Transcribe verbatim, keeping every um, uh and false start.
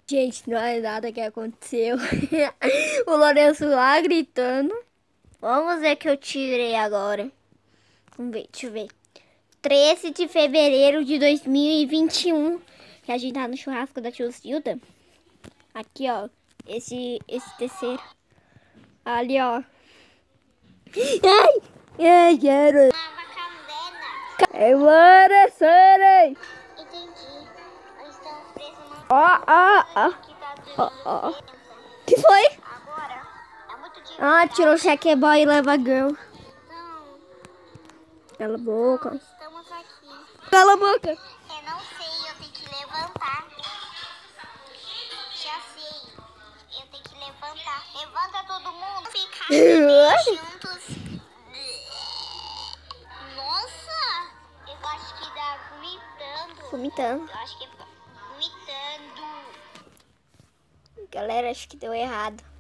Gente, não é nada que aconteceu. O Lourenço lá gritando. Vamos ver o que eu tirei agora. Vamos ver, deixa eu ver. treze de fevereiro de dois mil e vinte e um. Que a gente tá no churrasco da tia Zilda. Aqui, ó. Esse, esse terceiro. Ali, ó. Ai! Ai, quero. Agora, Sara! Entendi. Nós estamos presos numa... Ó, ó, ó. Ó, ó. Que foi? Agora, é muito difícil. Ah, tirou o cheque boy e leva girl. Não, Cala a boca. estamos aqui. Cala a boca. Eu não sei, eu tenho que levantar. Já sei. Eu tenho que levantar. Levanta todo mundo. Ficar aqui juntos. Nossa! Eu acho que dá vomitando. Vomitando. Eu acho que é vomitando. Galera, acho que deu errado.